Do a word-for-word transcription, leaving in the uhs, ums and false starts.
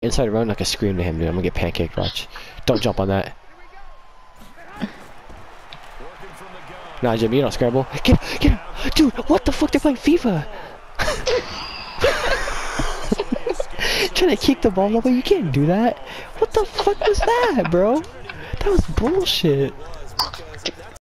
inside run, like a scream to him, dude. I'm gonna get pancaked, watch. Don't jump on that. Nah, Jim, you don't scramble. Get him, get him! Dude, what the fuck? They're playing FIFA! Trying to kick the ball over, you can't do that. What the fuck was that, bro? That was bullshit.